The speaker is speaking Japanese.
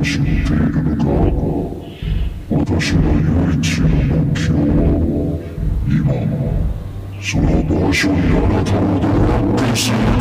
知っているのか。私の唯一の目標は今その場所にあなたをドラッグする